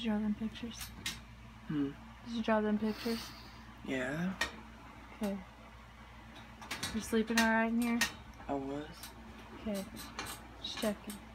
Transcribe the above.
you draw them pictures? Hmm. Did you draw them pictures? Yeah. Okay. You sleeping alright in here? I was. Okay. Just checking.